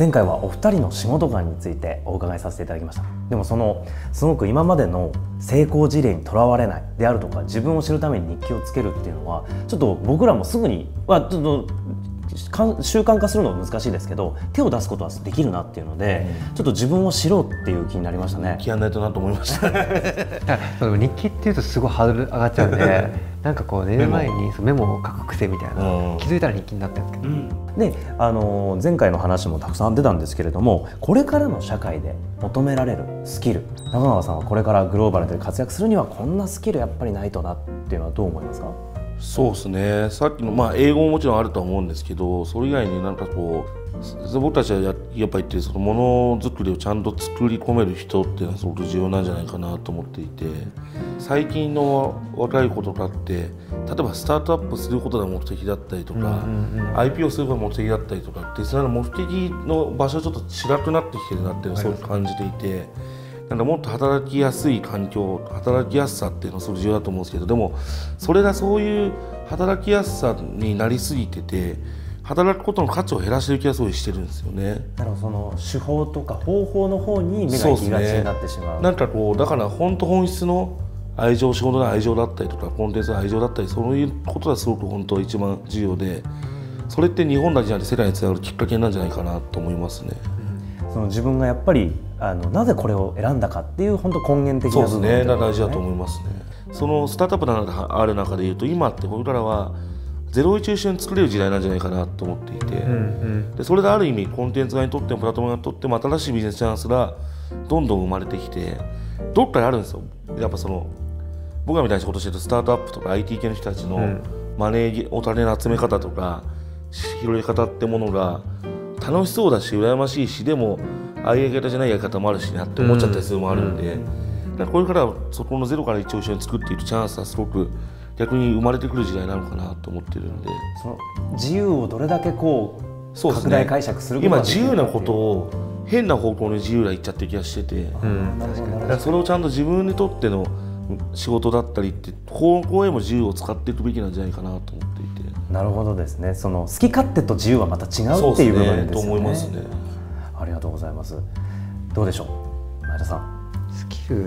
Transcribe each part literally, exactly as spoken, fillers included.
前回はお二人の仕事観についてお伺いさせていただきました。でもそのすごく今までの成功事例にとらわれないであるとか、自分を知るために日記をつけるっていうのはちょっと僕らもすぐにはちょっと習慣化するのは難しいですけど、手を出すことはできるなっていうので、うん、ちょっと自分を知ろうっていう気になりましたね。 日記やんないとなと思いました日記っていうとすごいハードル上がっちゃうんでなんかこう寝る前にメモを書く癖みたいな、うん、気づいたら日記になってるんですけど、うん、 で、あのー、前回の話もたくさん出たんですけれども、これからの社会で求められるスキル、中川さんはこれからグローバルで活躍するにはこんなスキルやっぱりないとなっていうのはどう思いますか？ そうですね、さっきの、まあ、英語ももちろんあるとは思うんですけど、それ以外になんかこう僕たちはや, やっぱ言ってそのものづくりをちゃんと作り込める人っていうのはすごく重要なんじゃないかなと思っていて、最近の若い子とかって例えばスタートアップすることが目的だったりとか、うんうんうん、アイピーオー することが目的だったりとかって、その目的の場所がちょっと違くなってきてるなっていうのをすごく感じていて、なんかもっと働きやすい環境、働きやすさっていうのはすごく重要だと思うんですけど、でもそれがそういう働きやすさになりすぎてて、働くことの価値を減らしてる気がすごいしてるんですよね。 だからその手法とか方法の方に目が行きがちになってしまう。 なんかこうだから本当本質の愛情、仕事の愛情だったりとかコンテンツの愛情だったり、そういうことがすごく本当一番重要で、それって日本だけじゃなくて世界につながるきっかけなんじゃないかなと思いますね。 うん、その自分がやっぱりあのなぜこれを選んだかっていう本当根源的な部分、 そうですね、大事だと思いますね。そのスタートアップがある中でいうと、今って僕らはゼロイチを一緒に作れる時代なんじゃないかなと思っていて、うんうん、でそれである意味コンテンツ側にとってもプラットフォームにとっても新しいビジネスチャンスがどんどん生まれてきて、どっかにあるんですよ。やっぱその僕らみたいな仕事してるとスタートアップとか アイティー 系の人たちのマネーお金の集め方とか広げ方ってものが楽しそうだし羨ましいし、でもああいうやり方じゃないやり方もあるしなって思っちゃったりするのもあるんで、だからこれからそこのゼロからいちを一緒に作っていくチャンスはすごく逆に生まれてくる時代なのかなと思ってるんで、 その自由をどれだけこうそうですね、拡大解釈することができるか、今自由なことを変な方向に自由がいっちゃってる気がしてて、うん、だからそれをちゃんと自分にとっての仕事だったりって方向へも自由を使っていくべきなんじゃないかなと思っていて。 なるほどですね。その好き勝手と自由はまた違うっていう部分ですよね。 と思いますね。 ありがとうございます。どうでしょう、前田さん。 スキル、うん、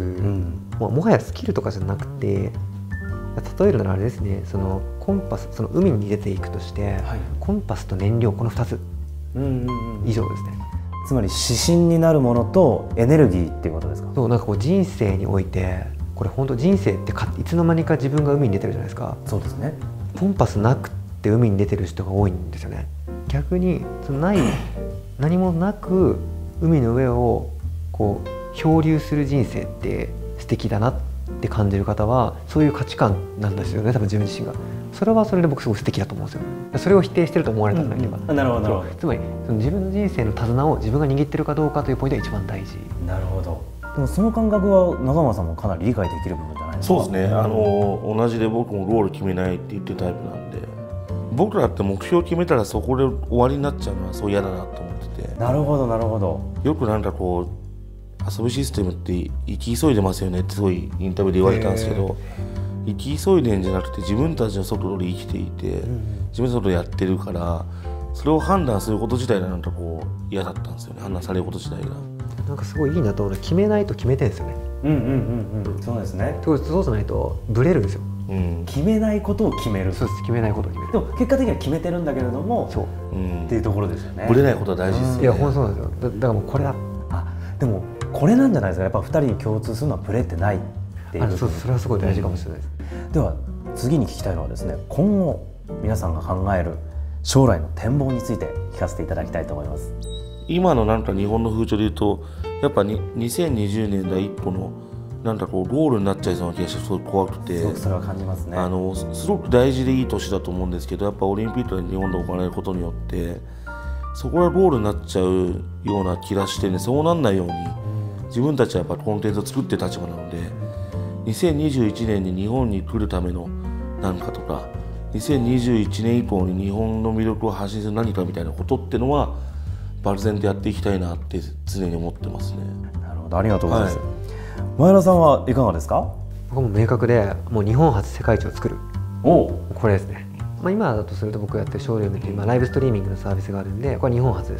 も, もはやスキルとかじゃなくて、例えるならあれですね、そのコンパス、その海に出ていくとして、はい、コンパスと燃料、このふたつ以上ですね。 つまり指針になるものとエネルギーっていうことですか？ そう、なんかこう人生においてこれ本当人生ってかいつの間にか自分が海に出てるじゃないですか。 そうですね。 コンパスなくって海に出てる人が多いんですよね。逆にそのない何もなく海の上をこう漂流する人生って素敵だなって感じる方はそういう価値観なんですよね、多分自分自身が。それはそれで僕すごい素敵だと思うんですよ。それを否定してると思われたらなければ、うんうん、 なるほどなるほど。 つまりその自分の人生の手綱を自分が握ってるかどうかというポイントが一番大事。 なるほど。でもその感覚は中川さんもかなり理解できる部分じゃないですか？ そうですね、あの同じで僕もゴール決めないって言ってるタイプなんで、僕らって目標を決めたらそこで終わりになっちゃうのはそう嫌だなと思ってて。 なるほどなるほど。 よくなんかこう遊びシステムって生き急いでますよねってすごいインタビューで言われたんですけど、生き急いでんじゃなくて自分たちの速度で生きていて、うん、自分の速度でやってるから、それを判断すること自体がなんかこう嫌だったんですよね、判断されること自体が。 なんかすごいいいなと思うのは決めないと決めてるんですよね。 うんうんうんうん、そうですね。 そうじゃないとブレるんですよ。 うん、決めないことを決める。 そうです、決めないことを決める。 でも結果的には決めてるんだけれども、そう、うん、っていうところですよね。 ブレないことは大事ですよね。 いや本当そうなんですよ。だ, だからもうこれだ。 あ、でもこれなんじゃないですか。やっぱふたりに共通するのはブレてないっていう。 そう、それはすごい大事かもしれないです。 うん、では次に聞きたいのはですね、今後皆さんが考える将来の展望について聞かせていただきたいと思います。 今のなんか日本の風潮でいうと、やっぱににせんにじゅうねんだい一歩のなんかこうゴールになっちゃいそうな気がしてすごく怖くて、 すごくそれは感じますね。 あのすごく大事でいい年だと思うんですけど、やっぱオリンピックが日本で行われることによってそこがゴールになっちゃうような気がしてね、そうなんないように自分たちはやっぱコンテンツを作ってる立場なので、にせんにじゅういちねんに日本に来るための何かとか、にせんにじゅういちねん以降に日本の魅力を発信する何かみたいなことってのは漠然とやっていきたいなって常に思ってますね。 なるほど、ありがとうございます。はい、前田さんはいかがですか？ 僕も明確で、もう日本初世界一を作る。おこれですね。まあ、今だとすると僕がやってるショールームという、まあ、ライブストリーミングのサービスがあるんで、これ日本初ですと。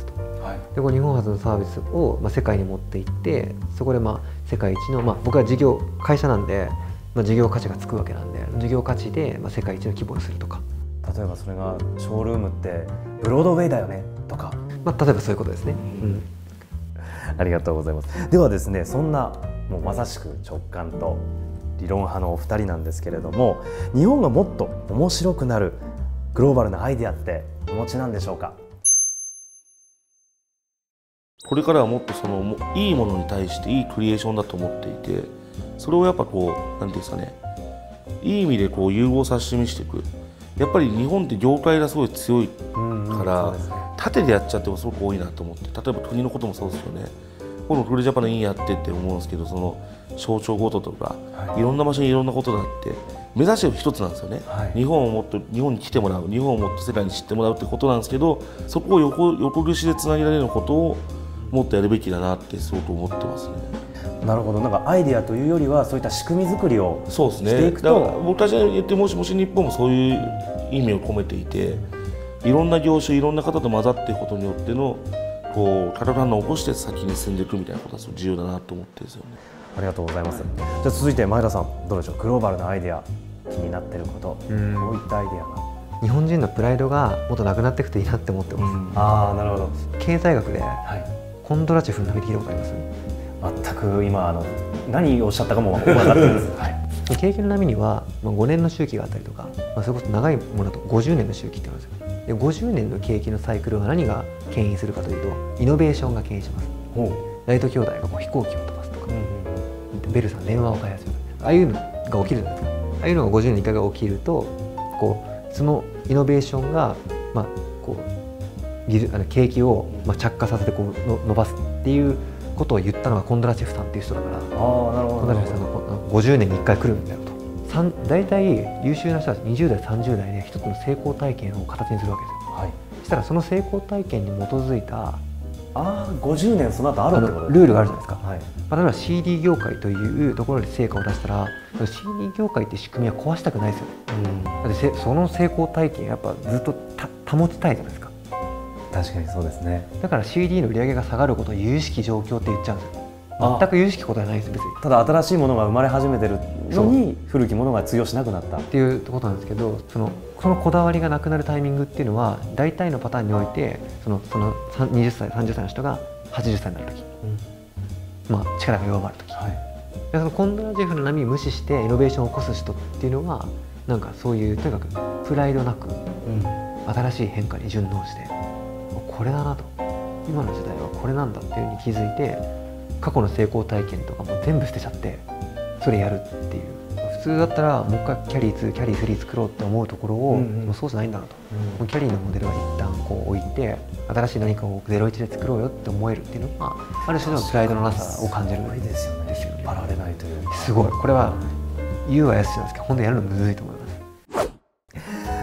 はい、 でこう日本初のサービスを、まあ、世界に持っていってそこで、まあ、世界一の、まあ、僕は事業会社なんで、まあ、事業価値がつくわけなんで事業価値で、まあ、世界一の規模にするとか。 例えばそれがショールームってブロードウェイだよねとか、 まあ、例えばそういうことですね、うん、 ありがとうございます。ではですね、そんなもうまさしく直感と理論派のお二人なんですけれども、日本がもっと面白くなるグローバルなアイデアってお持ちなんでしょうか。 これからはもっとそのもいいものに対していいクリエーションだと思っていて、それをやっぱこう何ていうんですかね、いい意味でこう融合させて見せていく。やっぱり日本って業界がすごい強いから、縦でやっちゃってもすごく多いなと思って、例えば国のこともそうですよね。このフルジャパンいいやってって思うんですけど、その省庁ごととか、はい、いろんな場所にいろんなことがあって目指してる一つなんですよね、はい、日本をもっと日本に来てもらう、日本をもっと世界に知ってもらうってことなんですけど、そこを横横串でつなげられることをもっとやるべきだなってすごく思ってますね。 なるほど。なんかアイデアというよりはそういった仕組み作りをそうですね、 していくと、 だから僕たちが言ってもしもし日本もそういう意味を込めていて、いろんな業種いろんな方と混ざっていくことによってのこう体を起こして先に進んでいくみたいなことがすごく重要だなと思ってるんですよね。 ありがとうございます。じゃあ続いて前田さんどうでしょう。グローバルなアイデア気になっていること、 うんどういったアイデアが。 日本人のプライドがもっとなくなっていくといいなって思ってます、うん、 ああなるほど。 経済学で、 はい、 コンドラチェフの名前聞いたことあります？ 全く今あの何をおっしゃったかも分かってるんです、はい、 景気の波にはごねんの周期があったりとか、まあ、それこそ長いものだとごじゅうねんの周期ってあるんですよ。でごじゅうねんの景気のサイクルは何が牽引するかというとイノベーションが牽引します。ライト兄弟がこう飛行機を飛ばすとか、うんうん、ベルさん電話を開発する、ああいうのが起きるんですか。ああいうのがごじゅうねんにいっかいが起きるとこうそのイノベーションが、まあ、こう技術あの景気を、まあ、着火させてこうの伸ばすっていうことを言ったのがコンドラチェフさんっていう人だから、あなるほどコンドラチェフさんがごじゅうねんにいっかい来るんだよと。大体優秀な人たちにじゅうだいさんじゅうだいで一つの成功体験を形にするわけですよ、はい、そしたらその成功体験に基づいたあごじゅうねんその後あるってことですか。 ルールがあるじゃないですか、 はい、 例えば シーディー 業界というところで成果を出したら シーディー 業界って仕組みは壊したくないですよね、うん、だってその成功体験やっぱずっとた保ちたいじゃないですか。 確かにそうですね。 だから シーディー の売り上げが下がることを有意識状況って言っちゃうんですよ。全く有意識ことはないです別に。 ただ新しいものが生まれ始めてるのに古きものが通用しなくなったっていうことなんですけど、そのそのこだわりがなくなるタイミングっていうのは大体のパターンにおいてそのそのにじゅっさいさんじゅっさいの人がはちじゅっさいになる時、うん、まあ力が弱まる時、はい、でそのコンドラチェフの波を無視してイノベーションを起こす人っていうのはなんかそういうとにかくプライドなく、うん、新しい変化に順応してこれだなと、今の時代はこれなんだっていうふうに気づいて過去の成功体験とかも全部捨てちゃってそれやるっていう。普通だったらもう一回キャリーツーキャリースリー作ろうって思うところを、うんうん、もうそうじゃないんだなと、うん、キャリーのモデルは一旦こう置いて新しい何かをゼロイチで作ろうよって思えるっていうのがある種のプライドのなさを感じるんですよね。ですよね。 引っ張られないというすごいこれは言うはやすしなんですけど本当にやるのむずいと思います。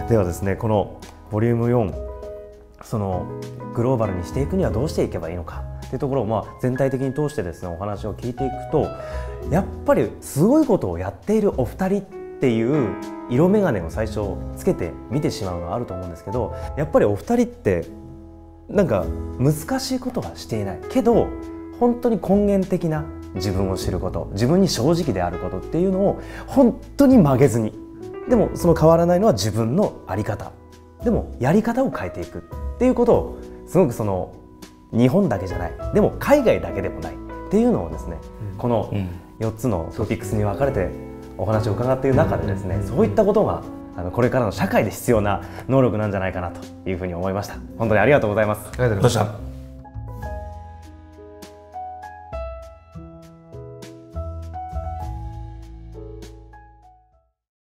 ではですね、このボリュームよんそのグローバルにしていくにはどうしていけばいいのかというところを、まあ、全体的に通してですねお話を聞いていくと、やっぱりすごいことをやっているお二人っていう色眼鏡を最初つけて見てしまうのはあると思うんですけど、やっぱりお二人ってなんか難しいことはしていないけど本当に根源的な自分を知ること、自分に正直であることっていうのを本当に曲げずに、でもその変わらないのは自分の在り方、でもやり方を変えていくっていうことをすごくその日本だけじゃない、でも海外だけでもないっていうのをですね、うん、このよっつのトピックスに分かれてお話を伺っている中でですね、そういったことがあのこれからの社会で必要な能力なんじゃないかなというふうに思いました。本当にありがとうございます。 ありがとうございました。